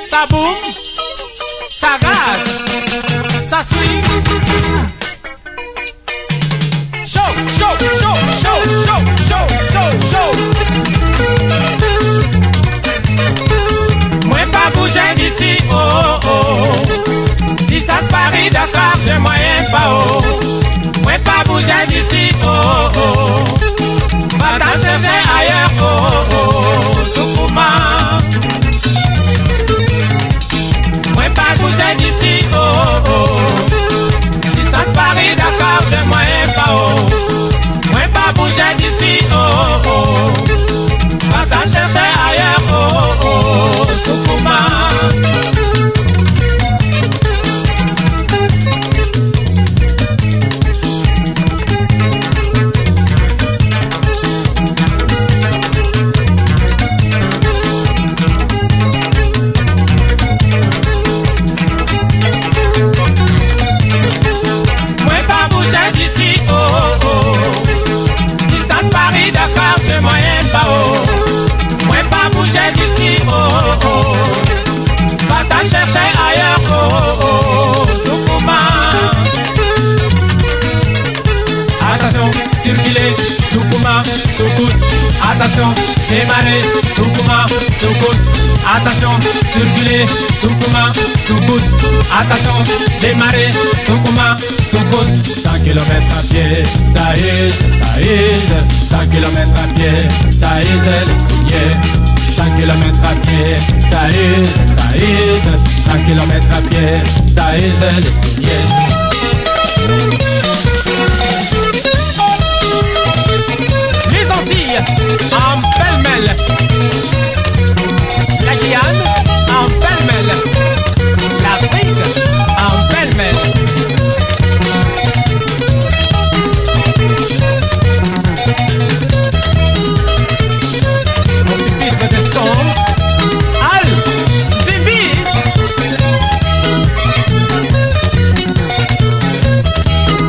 ça boum, ça gage, ça swing. Show, show, show, show, show, show, show, show. Moi pas bouger d'ici, oh oh oh. D'ici à Paris, Dakar, j'ai moyen pas oh. Moi pas bouger d'ici, oh oh oh. Va t'en chercher ailleurs, oh oh oh. Soukouma. Moi pas bouger d'ici, oh oh oh. D'ici à Paris, Dakar, j'ai moyen pas oh. Moi pas bouger d'ici, oh oh oh. Va t'en chercher ailleurs, oh oh oh. Soukouma. Attention, démarrer, Soukouma, Soukout. Attention, circuler, Soukouma, Soukout. Attention, démarrer, Soukouma, Soukout. 100 km à pied, ça use, 100 km à pied, ça use les souliers. 100 km à pied, ça use, 100 km à pied, ça use les souliers. En pêle-mêle, la Guyane en pêle-mêle, l'Afrique en pêle-mêle. Au pupitre de son, Al Zimbi.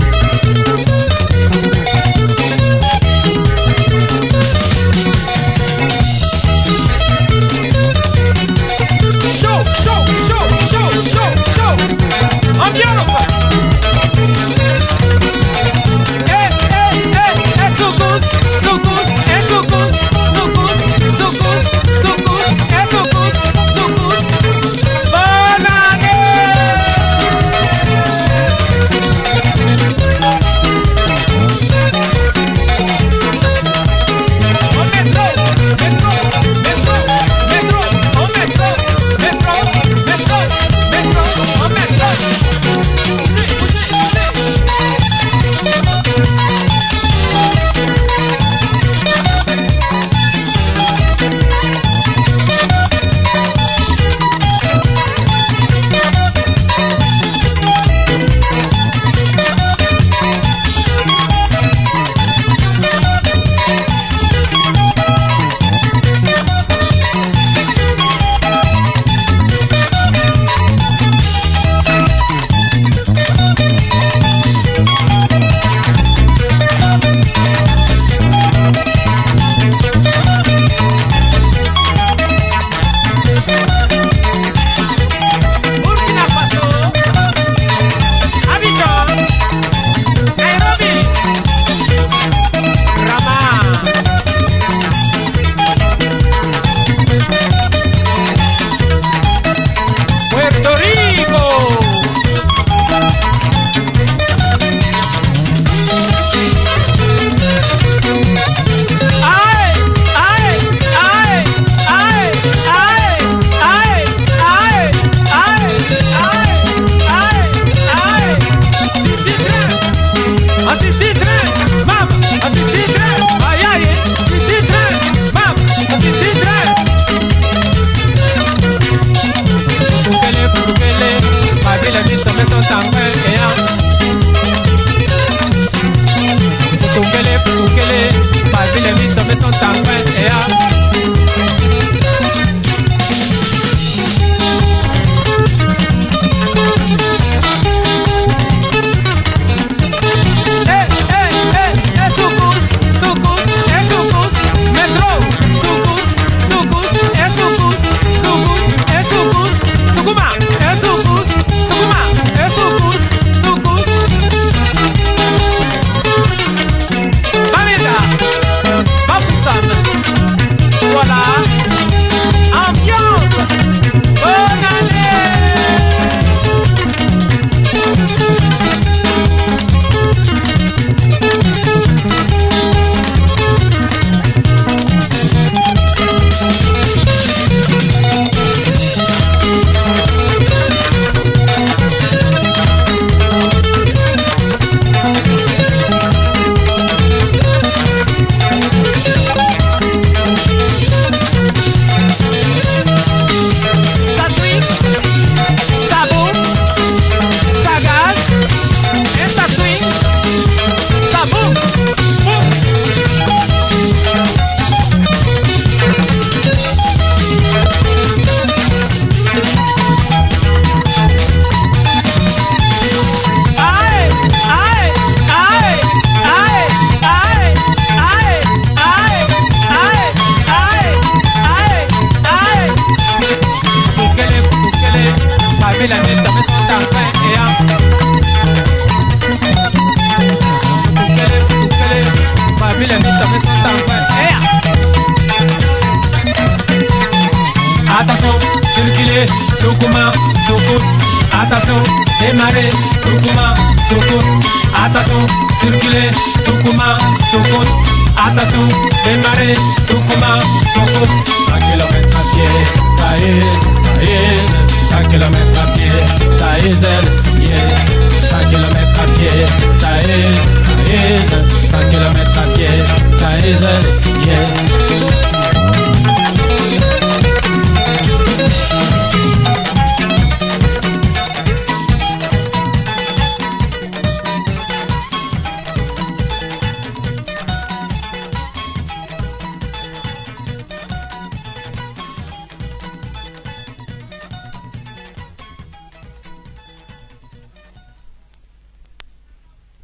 Attention, circuler, Sukuma, Sukut. Attention, démarrer, Sukuma, Sukut. Attention, circuler, Sukuma, Sukut. Attention, démarrer, Sukuma, Sukut. 100 km à pied, ça est, 100 km à pied, ça est, c'est signé. 100 km à pied, ça est, 100 km à pied, ça est, c'est signé.